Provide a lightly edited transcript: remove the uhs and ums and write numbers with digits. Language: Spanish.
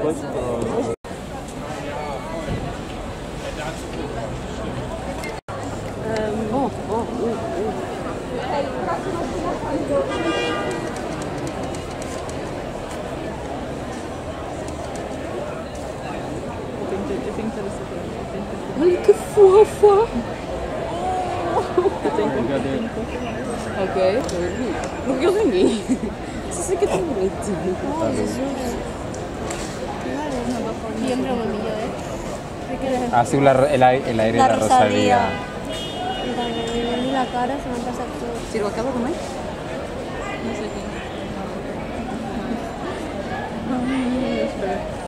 Olha que fofa! Ok, porque eu ganhei. Isso aqui é tão bonito. Oh, Jesus. Bien broma mío, ¿eh? Ah, sí, el aire de la Rosalía. Y la cara se me ha pasado todo. Si lo acabo de comer. No sé qué.